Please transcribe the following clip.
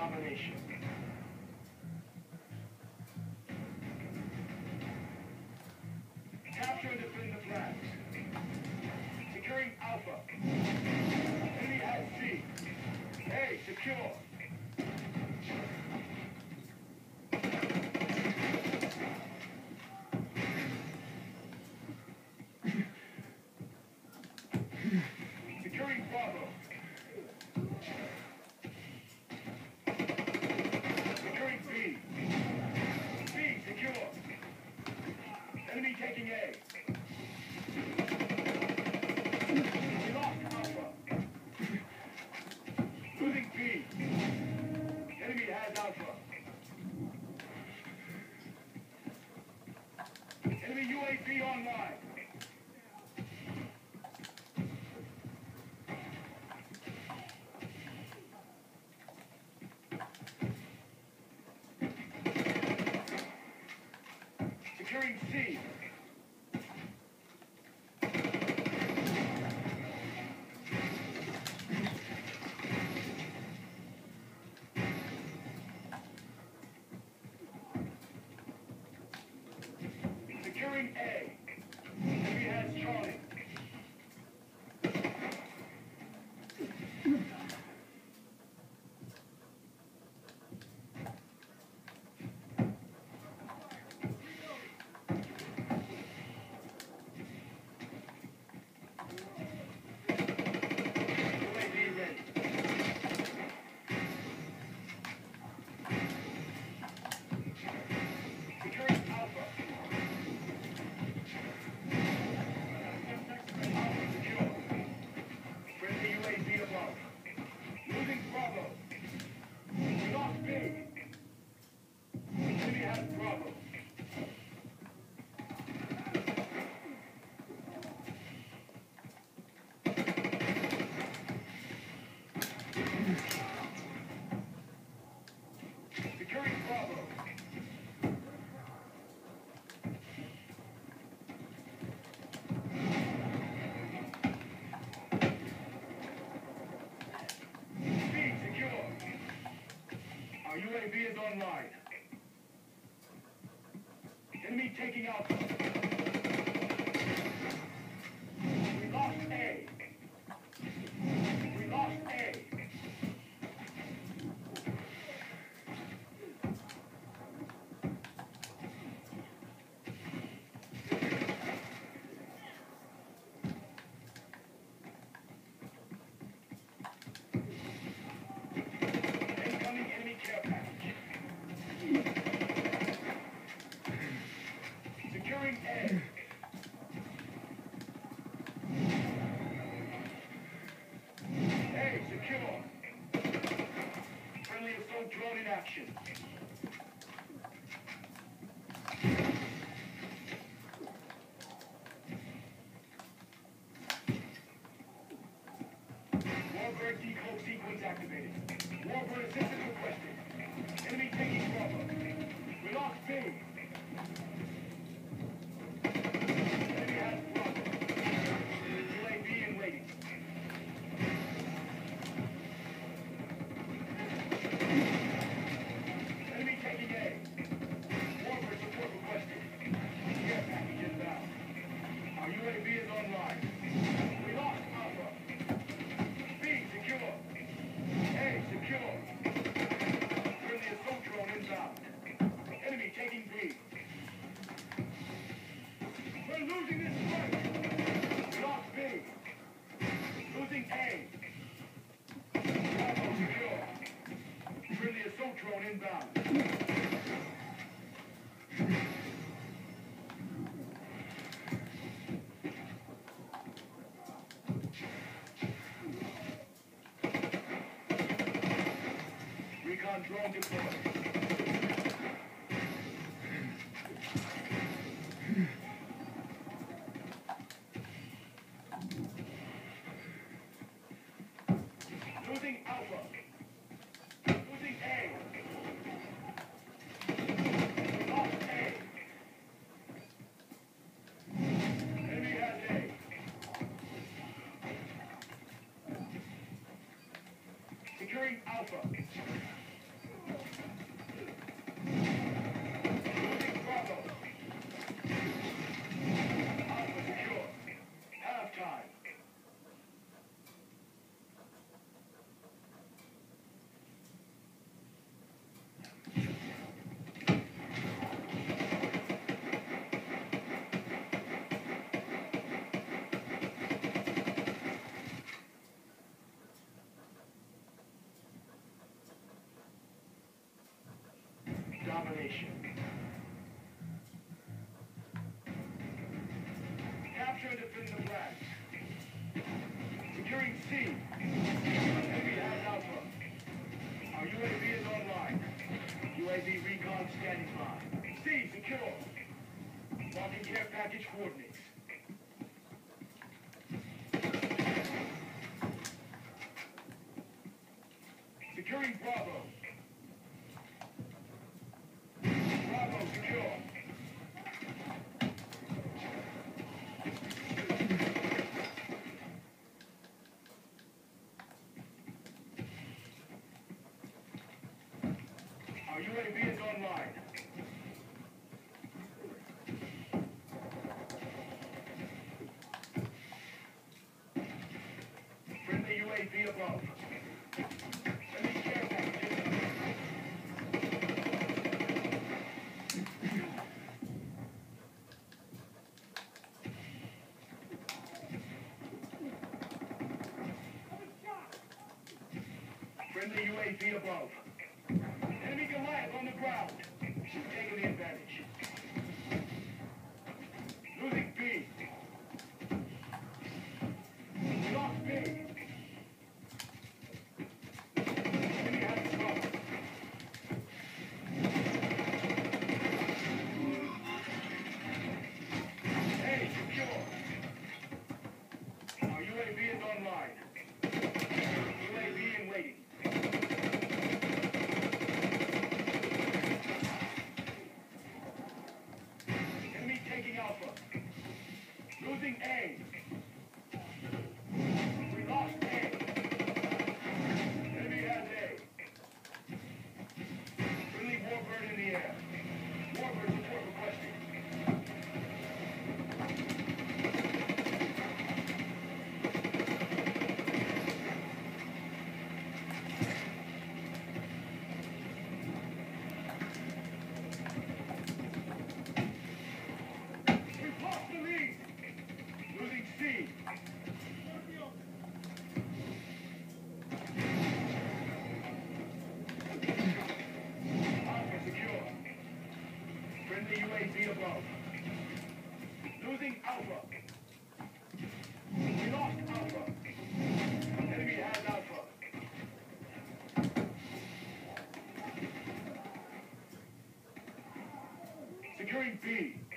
domination. Capture and defend the flags. Securing Alpha. Enemy has C. A secure. Securing Bravo. Securing B. B secure. Enemy taking A. We lost Alpha. Losing B. Enemy has Alpha. Enemy UAV online. Securing C. Securing A. Enemy has Charlie. UAV ready. Securing Alpha. Alpha secure. Friendly UAV above. Losing Bravo. We lost B. Enemy has Bravo. Securing Bravo. B secure. Our UAV is online. Enemy taking Alpha. We lost A. We lost A. Incoming enemy care package. Securing A. A secure. Friendly assault drone in action. Warbird decode sequence activated. Warbird assistance requested. Enemy taking Bravo. We lost B. Enemy has Bravo. UAV in waiting. Enemy taking A. Warbird support requested. Care package inbound. Our UAV is online. We lost Alpha. B secure. A secure. Friendly assault drone inbound. Enemy taking B. We're losing this fight. We lost B. Losing A. Bravo secure. Friendly assault drone inbound. Recon drone deployed. Losing Alpha. Losing A. We lost A. Enemy has A. Securing Alpha. Securing C. Enemy has Alpha. Our UAV is online. UAV recon standing by. C secure. Marking care package coordinates. Securing Bravo. Bravo secure. Our UAV is online. Friendly UAV above. Friendly care package inbound. Friendly UAV above. Enemy Goliath on the ground. She's taking the advantage. Losing B. We lost B. Enemy has the cover. A secure. Our UAV is online. UAV in waiting. Enemy taking Alpha. Losing A. We lost A. Enemy has A. Friendly Warbird in the air. Warbird support requested. We've lost the lead. Losing C. Alpha secure. Friendly UAV above. Losing Alpha. We lost Alpha. Enemy has Alpha. Securing B.